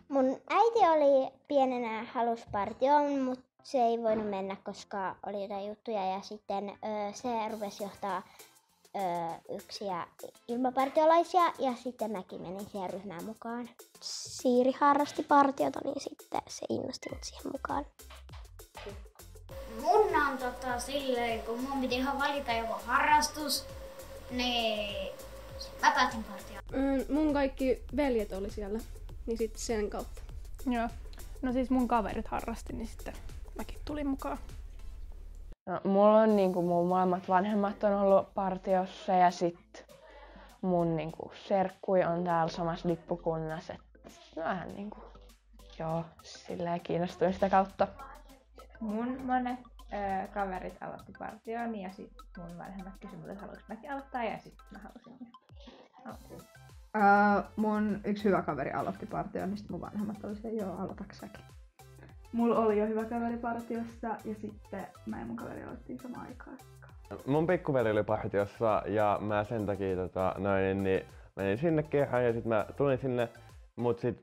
Mun äiti oli pienenä haluspartioon, mutta se ei voinut mennä, koska oli jotain juttuja. Ja sitten se rupesi johtaa yksiä ilmapartiolaisia ja sitten mäkin menin siihen ryhmään mukaan. Siiri harrasti partiota, niin sitten se innosti mut siihen mukaan. Mun on silleen, kun mun piti ihan valita joku harrastus, niin mä päätin partioon. Mun kaikki veljet oli siellä, niin sitten sen kautta. Joo. No siis mun kaverit harrasti, niin sitten mäkin tulin mukaan. No, mulla on mun molemmat vanhemmat on ollut partiossa ja sit mun serkkui on täällä samassa lippukunnassa. Vähän silleen kiinnostuin sitä kautta. Mun monet kaverit aloitti partion ja sit mun vanhemmat kysyivät, että haluaisin mäkin aloittaa ja sit mä halusin aloittaa. Mun yksi hyvä kaveri aloitti partion, niin sit mun vanhemmat oli se, joo, aloitaks säkin? Mulla oli jo hyvä kaveri partiossa ja sitten mä ja mun kaveri aloittiin samaan aikaan. Mun pikkuveli oli partiossa ja mä sen takia niin menin sinne kerran ja sit mä tulin sinne. Mut sit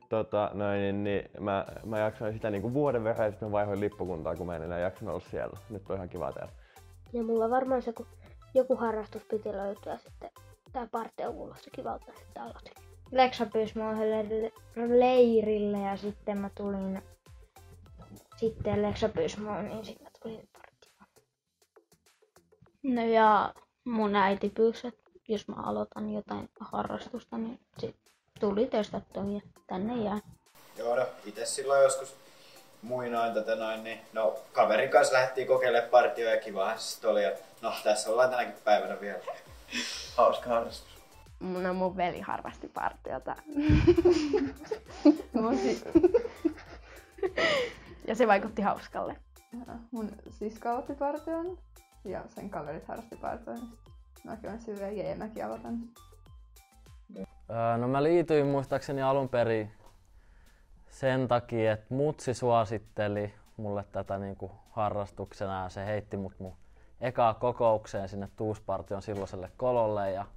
mä jaksoin sitä vuoden verran ja sit mä vaihoin lippukuntaa, kun mä en enää jaksanut olla siellä. Nyt on ihan kiva täällä. Ja mulla varmaan se, kun joku harrastus piti löytyä ja sitten tää partio kuulosti kivalta, että aloitin. Leksa pyysi mua leirille ja sitten mä tulin. Sitten Leksa pyysi mua, niin sitten mä tulin partioon. No ja mun äiti pyysi, että jos mä aloitan jotain harrastusta, niin sit tuli testattua ja tänne jää. Joo, no itse silloin joskus muinoin niin no kaverin kanssa lähdettiin kokeilemaan partioa ja kivahan se sitten oli. Ja no tässä ollaan tänäkin päivänä vielä. Hauska harrastus. No mun veli harrasti partiota. Ja se vaikutti hauskalle. Mun sisko aloitti partion ja sen kaverit harrasti partion. Mäkin olen syvä ja mäkin aloitan. No mä liityin muistaakseni alun perin sen takia, että mutsi suositteli mulle tätä harrastuksena ja se heitti mut mun ekaa kokoukseen sinne Tuuspartion silloiselle kololle ja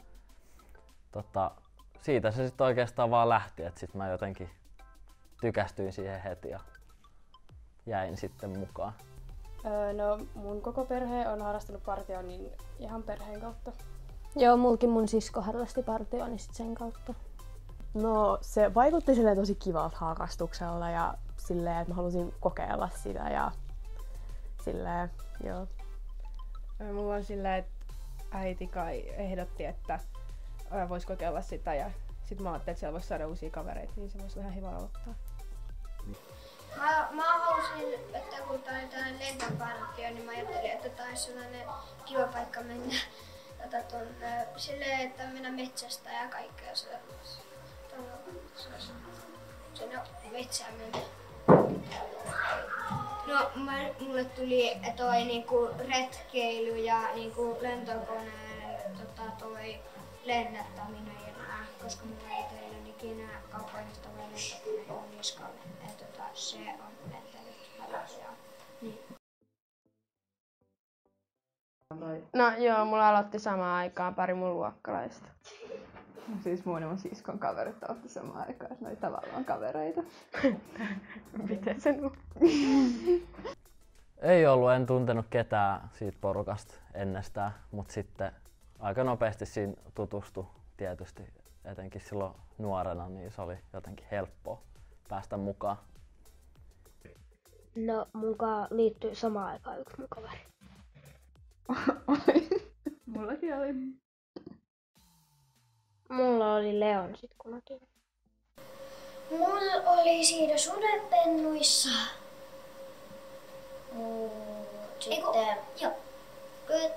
siitä se sitten oikeastaan vaan lähti, että sit mä jotenkin tykästyin siihen heti ja jäin sitten mukaan. No mun koko perhe on harrastanut partioon niin ihan perheen kautta. Joo, mulkin mun sisko harrasti partioon, niin sit sen kautta. No se vaikutti silleen tosi kivalta harrastuksella ja silleen, että mä halusin kokeilla sitä ja silleen, joo. Mulla on silleen, että äiti kai ehdotti, että vois kokeilla sitä ja sit mä ajattelin, että siellä vois saada uusia kavereita, niin se voisi olla ihan hyvä aloittaa. Mä halusin, että kun tää oli tällainen lentopartio, niin mä ajattelin, että tää olisi sellainen kiva paikka mennä silleen, että mennä metsästä ja kaikkea sellaista. Sinne metsään mennä. No mulle tuli toi retkeily ja lentokoneen toi lennättäminen, koska mulla ei teillä ikinä kaupallista vai lentokoneen niskalle. Se on lentänyt alas ja niin. No joo, mulla aloitti samaan aikaan pari mun luokkalaista. Siis mun ja mun siskon kaverit aloitti samaan aikaan, ne oli tavallaan kavereita. Miten se on? Ei ollut, en tuntenut ketään siitä porukasta ennestään, mutta sitten aika nopeasti siinä tutustui tietysti, etenkin silloin nuorena, niin se oli jotenkin helppoa päästä mukaan. No munkaan liittyi samaan aikaan yksi mun kaveri. Mullakin oli. Mulla oli Leon sit kun mä tulin. Mulla oli siinä sudenpennuissa. Sitten, joo. Kyllä.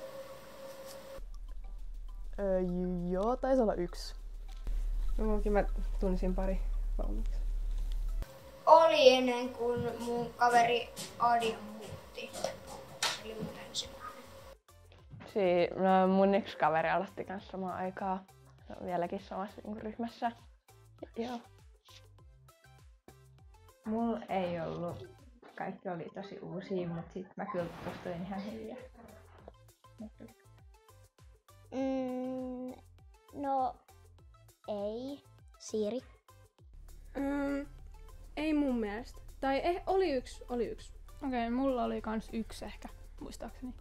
Joo, taisi olla yksi. No munkin mä tunsin pari valmiiksi. Oli ennen kuin mun kaveri Adi muutti. Se oli mun ensimmäinen. No, mun yksi kaveri aloitti kanssa samaan aikaan. Se on vieläkin samassa ryhmässä. Joo. Mulla ei ollut. Kaikki oli tosi uusia, mutta sit mä kyllä tutustuin ihan hiljaa. No ei. Siiri. Ei mun mielestä. Tai oli yksi. Okei, mulla oli kans 1 ehkä, muistaakseni.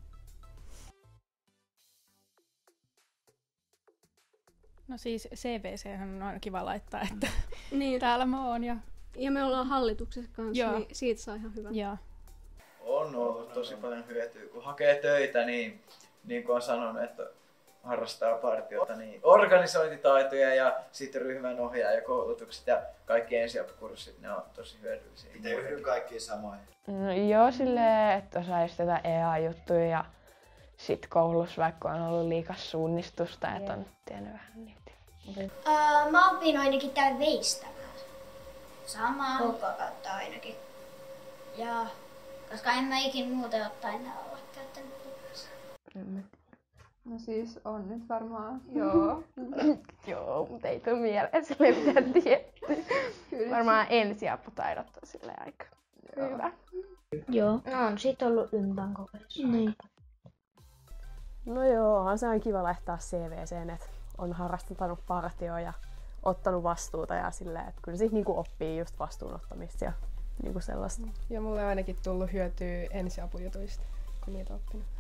No siis CVC on aina kiva laittaa, että niin. Täällä mä oon. Ja me ollaan hallituksessa kanssa, niin siitä saa ihan hyvä. Joo. On ollut tosi paljon hyötyä. Kun hakee töitä, niin kuin on sanonut, että harrastaa partiota, niin organisointitaitoja ja sitten ryhmän ohjaajakoulutukset ja kaikki ensiapukurssit, ne on tosi hyödyllisiä. Itse yhdyn kaikkiin samoin. No, joo, silleen, että osaisi tätä EA-juttuja ja sit koulussa vaikka on ollut liikas suunnistusta, että on tiennyt vähän niitä. Mä opin ainakin tää veistämään. Sama. Koko kautta ainakin. Joo, koska en mä ikin muuten ottaen olla käyttänyt liikas. No siis on nyt varmaan, joo. Joo, mutta ei tule mieleen silleen mitään tiettyä. Varmaan ensiaputaidot on silleen aika hyvä. Joo, no on sit ollut ympän kokeissa. Niin. No joo, onhan se on kiva laittaa CVC:n, että on harrastanut partioa ja ottanut vastuuta ja silleen, että kyllä siitä niinku oppii just vastuunottamista ja niinku sellaista. Ja mulle on ainakin tullut hyötyä ensiapujutuista, kun niitä on oppinut.